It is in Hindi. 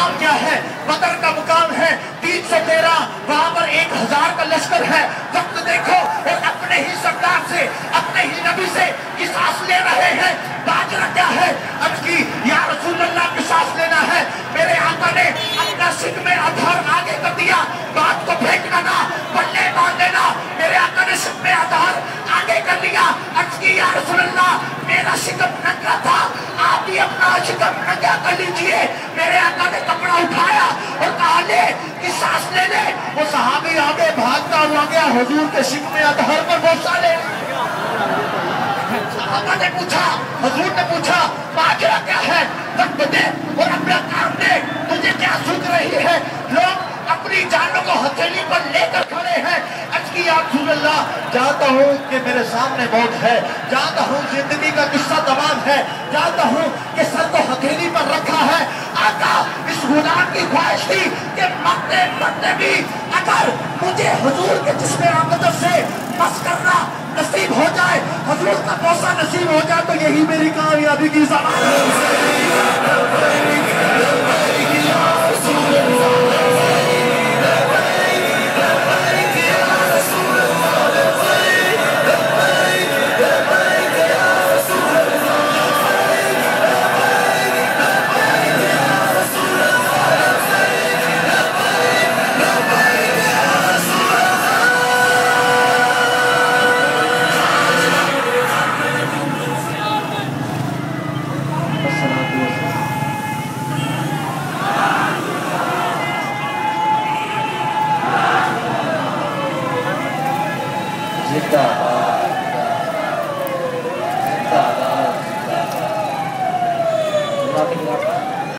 मुकाम क्या है? बदर का मुकाम है 313, वहां पर 1000 का लश्कर है। वक्त देखो, और अपने ही सरदार से, अपने ही नबी से किसास ले रहे हैं। बाजरा क्या है? अर्ज की या रसूल अल्लाह, किसास लेना है। मेरे आका ने अपना सिक में आधार आगे कर दिया, बात को फेंकना ना, पल्ले बांध देना। मेरे आका ने सिक में आधार आगे कर लिया। अर्ज की या रसूल अल्लाह, मेरा शिकम नंगा था, आप भी अपना शिकम नंगा कर लीजिए। मेरे आका ने कपड़ा उठाया और कहा ले कि सांस ले ले। वो सहाबी आगे भागता हुआ गया, हुजूर के शिक में आधार पर बोसा ले। सहाबा ने पूछा, हुजूर ने पूछा, बाजरा क्या है? वक्त दे और अपना काम दे, तुझे क्या सूझ रही है? लोग अपनी जानों को हथेली पर लेकर खड़े हैं। अल्लाह, जानता हूँ कि मेरे सामने मौत है, जानता हूँ जिंदगी का किस्सा तमाम है, जानता हूँ कि सर को हथेली पर रखा है। आका, इस गुलाम की ख्वाहिश थी कि मरते मरते भी अगर मुझे हुजूर के जिस्म अक़दस से बस करना नसीब हो जाए, हुजूर का बोसा नसीब हो जाए, तो यही मेरी कामयाबी की ज़मानत है। जिंदाबाद जिंदाबाद जिंदाबाद।